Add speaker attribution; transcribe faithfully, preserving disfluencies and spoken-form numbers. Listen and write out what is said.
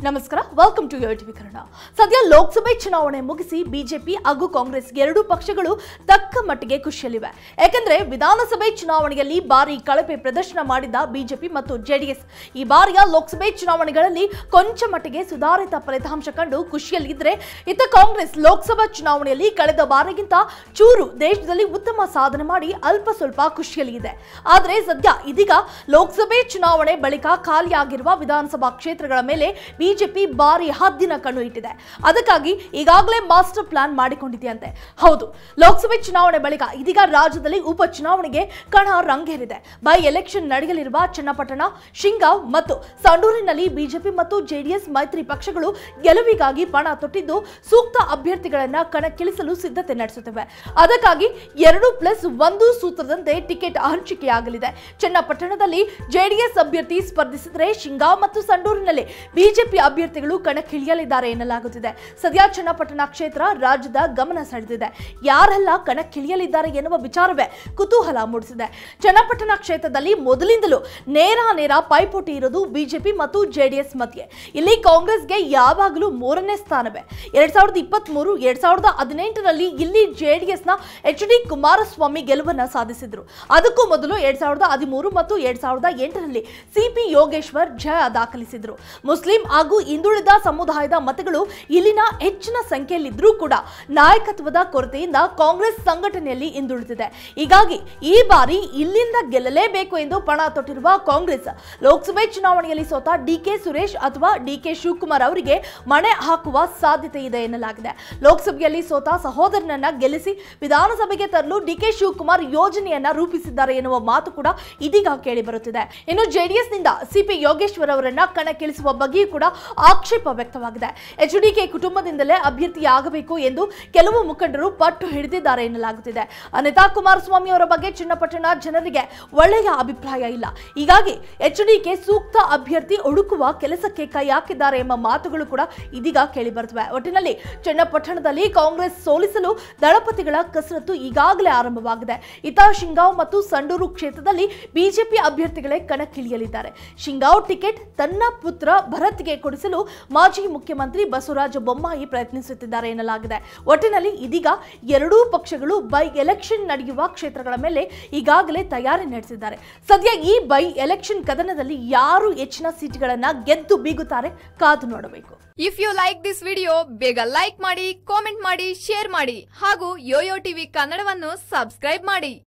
Speaker 1: ನಮಸ್ಕಾರ, welcome to Yoyo TV Kannada. ಸದ್ಯ ಲೋಕಸಭೆ ಚುನಾವಣೆ ಮುಗಿಸಿ ಬಿಜೆಪಿ ಹಾಗೂ ಕಾಂಗ್ರೆಸ್ ಎರಡೂ ಪಕ್ಷಗಳು ತಕ್ಕ ಮಟ್ಟಿಗೆ ಖುಷಿಯಲ್ಲಿವೆ. ಯಾಕಂದ್ರೆ ವಿಧಾನಸಭೆ ಚುನಾವಣೆಯಲ್ಲಿ ಭಾರಿ ಕಳಪೆ ಪ್ರದರ್ಶನ ಮಾಡಿದ್ದ ಬಿಜೆಪಿ ಮತ್ತು ಜೆಡಿಎಸ್ ಈ ಬಾರಿಯ ಲೋಕಸಭೆ ಚುನಾವಣೆಗಳಲ್ಲಿ ಕೊಂಚ ಮಟ್ಟಿಗೆ ಸುಧಾರಿತ ಫಲಿತಾಂಶ ಕಂಡು ಖುಷಿಯಲ್ಲಿದ್ದರೆ, ಇತ್ತ ಕಾಂಗ್ರೆಸ್ ಲೋಕಸಭಾ ಚುನಾವಣೆಯಲ್ಲಿ ಕಳೆದ ಬಾರಿಗಿಂತ ಚೂರು ದೇಶದಲ್ಲಿ ಉತ್ತಮ ಸಾಧನೆ ಮಾಡಿ ಅಲ್ಪ ಸ್ವಲ್ಪ ಖುಷಿಯಲ್ಲಿದೆ. ಆದರೆ ಸದ್ಯ ಇದೀಗ ಲೋಕಸಭೆ ಚುನಾವಣೆ ಬಳಿಕ ಖಾಲಿಯಾಗಿರುವ ವಿಧಾನಸಭಾ ಕ್ಷೇತ್ರಗಳ ಮೇಲೆ ಬಿಜೆಪಿ ಭಾರಿ ಹದ್ದಿನ ಕಣ್ಣು ಇಟ್ಟಿದೆ. ಅದಕ್ಕಾಗಿ ಈಗಾಗಲೇ ಮಾಸ್ಟರ್ ಪ್ಲಾನ್ ಮಾಡಿಕೊಂಡಿದೆಯಂತೆ. ಹೌದು, ಲೋಕಸಭೆ ಚುನಾವಣೆ ಬಳಿಕ ಇದೀಗ ರಾಜ್ಯದಲ್ಲಿ ಉಪ ಚುನಾವಣೆಗೆ ಕಣ ರಂಗೇರಿದೆ. ಬೈ ಎಲೆಕ್ಷನ್ ನಡೆಯಲಿರುವ ಚನ್ನಪಟ್ಟಣ, ಶಿಂಗಾವ್ ಮತ್ತು ಸಂಡೂರಿನಲ್ಲಿ ಬಿಜೆಪಿ ಮತ್ತು ಜೆಡಿಎಸ್ ಮೈತ್ರಿ ಪಕ್ಷಗಳು ಗೆಲುವಿಗಾಗಿ ಪಣ ತೊಟ್ಟಿದ್ದು ಸೂಕ್ತ ಅಭ್ಯರ್ಥಿಗಳನ್ನ ಕಣಕ್ಕಿಳಿಸಲು ಸಿದ್ಧತೆ ನಡೆಸುತ್ತಿವೆ. ಅದಕ್ಕಾಗಿ ಎರಡು ಪ್ಲಸ್ ಒಂದು ಸೂತ್ರದಂತೆ ಟಿಕೆಟ್ ಹಂಚಿಕೆಯಾಗಲಿದೆ. ಚನ್ನಪಟ್ಟಣದಲ್ಲಿ ಜೆಡಿಎಸ್ ಅಭ್ಯರ್ಥಿ ಸ್ಪರ್ಧಿಸಿದರೆ ಶಿಂಗಾವ್ ಮತ್ತು ಸಂಡೂರಿನಲ್ಲಿ ಬಿಜೆಪಿ ಅಭ್ಯರ್ಥಿಗಳು ಕಣಕ್ಕಿಳಿಯಲಿದ್ದಾರೆ ಎನ್ನಲಾಗುತ್ತಿದೆ. ಸದ್ಯ ಚನ್ನಪಟ್ಟಣ ಕ್ಷೇತ್ರ ರಾಜ್ಯದ ಗಮನ ಸೆಳೆದಿದೆ. ಯಾರೆಲ್ಲ ಕಣಕ್ಕಿಳಿಯಲಿದ್ದಾರೆ ಎನ್ನುವ ವಿಚಾರವೇ ಕುತೂಹಲ ಮೂಡಿಸಿದೆ. ಚನ್ನಪಟ್ಟಣ ಕ್ಷೇತ್ರದಲ್ಲಿ ಮೊದಲಿಂದಲೂ ನೇರ ನೇರ ಪೈಪೋಟಿ ಇರೋದು ಬಿಜೆಪಿ ಮತ್ತು ಜೆಡಿಎಸ್ ಮಧ್ಯೆ. ಇಲ್ಲಿ ಕಾಂಗ್ರೆಸ್ಗೆ ಯಾವಾಗಲೂ ಮೂರನೇ ಸ್ಥಾನವೇ. ಎರಡ್ ಸಾವಿರದ ಇಪ್ಪತ್ತ್ ಮೂರು ಎರಡ್ ಸಾವಿರದ ಹದಿನೆಂಟರಲ್ಲಿ ಇಲ್ಲಿ ಜೆಡಿಎಸ್ನ ಎಚ್ ಡಿ ಕುಮಾರಸ್ವಾಮಿ ಗೆಲುವನ್ನ ಸಾಧಿಸಿದ್ರು. ಅದಕ್ಕೂ ಮೊದಲು ಎರಡ್ ಸಾವಿರದ ಹದಿಮೂರು ಮತ್ತು ಎರಡ್ ಸಾವಿರದ ಎಂಟರಲ್ಲಿ ಸಿಪಿ ಯೋಗೇಶ್ವರ್ ಜಯ ದಾಖಲಿಸಿದ್ರು. ಮುಸ್ಲಿಂ ಹಾಗೂ ಹಿಂದುಳಿದ ಸಮುದಾಯದ ಮತಗಳು ಇಲ್ಲಿನ ಹೆಚ್ಚಿನ ಸಂಖ್ಯೆಯಲ್ಲಿದ್ದರೂ ಕೂಡ ನಾಯಕತ್ವದ ಕೊರತೆಯಿಂದ ಕಾಂಗ್ರೆಸ್ ಸಂಘಟನೆಯಲ್ಲಿ ಹಿಂದುಳಿದಿದೆ. ಹೀಗಾಗಿ ಈ ಬಾರಿ ಇಲ್ಲಿಂದ ಗೆಲ್ಲಲೇಬೇಕು ಎಂದು ಪಣ ತೊಟ್ಟಿರುವ ಕಾಂಗ್ರೆಸ್ ಲೋಕಸಭೆ ಚುನಾವಣೆಯಲ್ಲಿ ಸೋತ ಡಿಕೆ ಸುರೇಶ್ ಅಥವಾ ಡಿಕೆ ಶಿವಕುಮಾರ್ ಅವರಿಗೆ ಮಣೆ ಹಾಕುವ ಸಾಧ್ಯತೆ ಇದೆ ಎನ್ನಲಾಗಿದೆ. ಲೋಕಸಭೆಯಲ್ಲಿ ಸೋತ ಸಹೋದರನನ್ನ ಗೆಲ್ಲಿಸಿ ವಿಧಾನಸಭೆಗೆ ತರಲು ಡಿಕೆ ಶಿವಕುಮಾರ್ ಯೋಜನೆಯನ್ನ ರೂಪಿಸಿದ್ದಾರೆ ಎನ್ನುವ ಮಾತು ಕೂಡ ಇದೀಗ ಕೇಳಿ ಬರುತ್ತಿದೆ. ಇನ್ನು ಜೆಡಿಎಸ್ ನಿಂದ ಸಿಪಿ ಯೋಗೇಶ್ವರ್ ಅವರನ್ನ ಕಣಕ್ಕಿಳಿಸುವ ಬಗ್ಗೆಯೂ ಕೂಡ ಆಕ್ಷೇಪ ವ್ಯಕ್ತವಾಗಿದೆ. ಎಚ್ಡಿಕೆ ಕುಟುಂಬದಿಂದಲೇ ಅಭ್ಯರ್ಥಿಯಾಗಬೇಕು ಎಂದು ಕೆಲವು ಮುಖಂಡರು ಪಟ್ಟು ಹಿಡಿದಿದ್ದಾರೆ ಎನ್ನಲಾಗುತ್ತಿದೆ. ಅನಿತಾ ಕುಮಾರಸ್ವಾಮಿ ಅವರ ಬಗ್ಗೆ ಚನ್ನಪಟ್ಟಣ ಜನರಿಗೆ ಒಳ್ಳೆಯ ಅಭಿಪ್ರಾಯ ಇಲ್ಲ. ಹೀಗಾಗಿ ಎಚ್ಡಿಕೆ ಸೂಕ್ತ ಅಭ್ಯರ್ಥಿ ಹುಡುಕುವ ಕೆಲಸಕ್ಕೆ ಕೈ ಹಾಕಿದ್ದಾರೆ ಎಂಬ ಮಾತುಗಳು ಕೂಡ ಇದೀಗ ಕೇಳಿ ಬರುತ್ತವೆ. ಒಟ್ಟಿನಲ್ಲಿ ಚನ್ನಪಟ್ಟಣದಲ್ಲಿ ಕಾಂಗ್ರೆಸ್ ಸೋಲಿಸಲು ದಳಪತಿಗಳ ಕಸರತ್ತು ಈಗಾಗಲೇ ಆರಂಭವಾಗಿದೆ. ಇತ ಶಿಂಗಾವ್ ಮತ್ತು ಸಂಡೂರು ಕ್ಷೇತ್ರದಲ್ಲಿ ಬಿಜೆಪಿ ಅಭ್ಯರ್ಥಿಗಳೇ ಕಣಕ್ಕಿಳಿಯಲಿದ್ದಾರೆ. ಶಿಂಗಾವ್ ಟಿಕೆಟ್ ತನ್ನ ಪುತ್ರ ಭರತ್ಗೆ ಕೊಡಿಸಲು ಮಾಜಿ ಮುಖ್ಯಮಂತ್ರಿ ಬಸವರಾಜ ಬೊಮ್ಮಾಯಿ ಪ್ರಯತ್ನಿಸುತ್ತಿದ್ದಾರೆ ಎನ್ನಲಾಗಿದೆ. ಒಟ್ಟಿನಲ್ಲಿ ಇದೀಗ ಎರಡೂ ಪಕ್ಷಗಳು ಬೈ ಎಲೆಕ್ಷನ್ ನಡೆಯುವ ಕ್ಷೇತ್ರಗಳ ಮೇಲೆ ಈಗಾಗಲೇ ತಯಾರಿ ನಡೆಸಿದ್ದಾರೆ. ಸದ್ಯ ಈ ಬೈ ಎಲೆಕ್ಷನ್ ಕದನದಲ್ಲಿ ಯಾರು ಹೆಚ್ಚಿನ ಸೀಟ್ಗಳನ್ನ ಗೆದ್ದು ಬೀಗುತ್ತಾರೆ ಕಾದು ನೋಡಬೇಕು.
Speaker 2: If you like this video, ಬೇಗ ಲೈಕ್ ಮಾಡಿ, ಕಾಮೆಂಟ್ ಮಾಡಿ, ಶೇರ್ ಮಾಡಿ ಹಾಗೂ ಯೋಯೋ ಟಿವಿ ಕನ್ನಡವನ್ನು ಸಬ್ಸ್ಕ್ರೈಬ್ ಮಾಡಿ.